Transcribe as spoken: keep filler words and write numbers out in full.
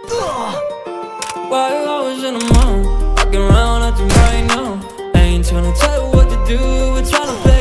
Why you always in the mood? Walking around acting right now. I ain't tryna tell you what to do, we're tryna play